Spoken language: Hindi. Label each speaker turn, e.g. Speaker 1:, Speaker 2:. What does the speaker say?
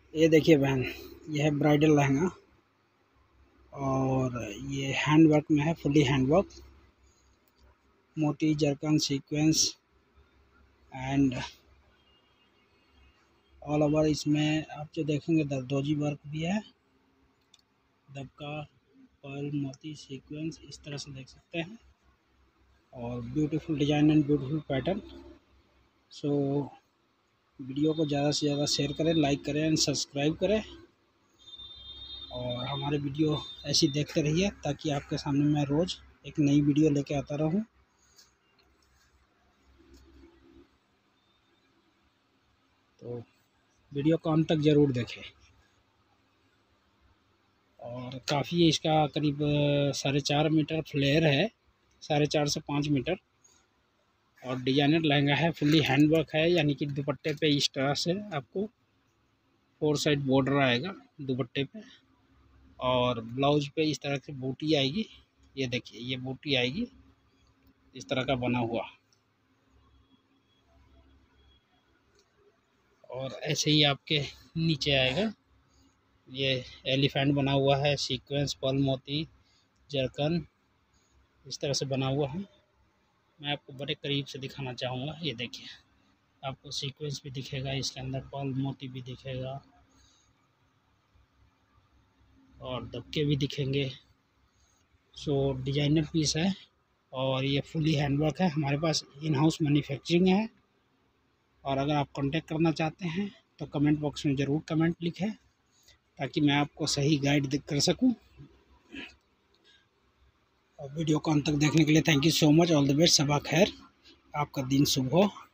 Speaker 1: ये देखिए बहन, ये है ब्राइडल लहंगा और ये हैंड वर्क में है, फुली हैंड वर्क, मोती zircon sequence and all over. इसमें आप जो देखेंगे दरदोजी वर्क भी है, दबका, पर्ल, मोती, सीक्वेंस, इस तरह से देख सकते हैं और beautiful design and beautiful pattern. So video को ज़्यादा से ज़्यादा शेयर करें, लाइक करें एंड सब्सक्राइब करें और हमारे वीडियो ऐसी देखते रहिए ताकि आपके सामने मैं रोज़ एक नई वीडियो लेके आता रहूं। तो वीडियो को अंत तक ज़रूर देखें। और काफ़ी इसका करीब 4.5 मीटर फ्लेयर है, 4.5 से 5 मीटर। और डिजाइनर लहंगा है, फुल्ली हैंड वर्क है, यानी कि दुपट्टे पे इस तरह से आपको 4 साइड बॉर्डर आएगा दुपट्टे पे और ब्लाउज पे इस तरह से बूटी आएगी। ये देखिए, ये बूटी आएगी इस तरह का बना हुआ और ऐसे ही आपके नीचे आएगा। ये एलिफेंट बना हुआ है, सीक्वेंस, पर्ल, मोती, जरकन, इस तरह से बना हुआ है। मैं आपको बड़े करीब से दिखाना चाहूँगा। ये देखिए, आपको सीक्वेंस भी दिखेगा, इसके अंदर पर्ल मोती भी दिखेगा और दबके भी दिखेंगे। सो डिजाइनर पीस है और ये फुली हैंडवर्क है। हमारे पास इन हाउस मैन्युफैक्चरिंग है। और अगर आप कांटेक्ट करना चाहते हैं तो कमेंट बॉक्स में ज़रूर कमेंट लिखें ताकि मैं आपको सही गाइड कर सकूं। और वीडियो को अंत तक देखने के लिए thank you so much. All the best, सबा खैर, आपका दिन शुभ हो।